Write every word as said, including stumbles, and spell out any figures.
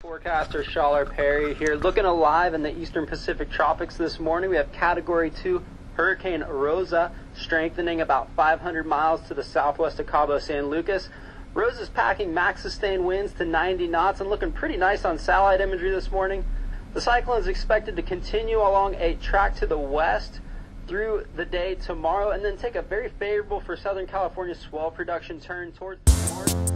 Forecaster Schaller Perry here, looking alive in the eastern Pacific tropics this morning. We have Category two Hurricane Rosa strengthening about five hundred miles to the southwest of Cabo San Lucas. Rosa's packing max sustained winds to ninety knots and looking pretty nice on satellite imagery this morning. The cyclone is expected to continue along a track to the west through the day tomorrow and then take a very favorable for Southern California swell production turn towards the north.